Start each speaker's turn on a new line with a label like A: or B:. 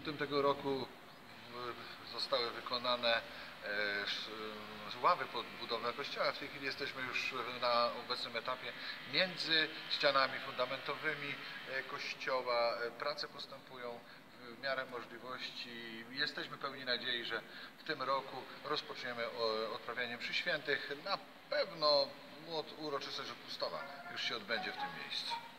A: lutym tego roku zostały wykonane ławy pod budowę kościoła. W tej chwili jesteśmy już na obecnym etapie między ścianami fundamentowymi kościoła. Prace postępują w miarę możliwości. Jesteśmy pełni nadziei, że w tym roku rozpoczniemy odprawianie mszy świętych. Na pewno uroczystość odpustowa już się odbędzie w tym miejscu.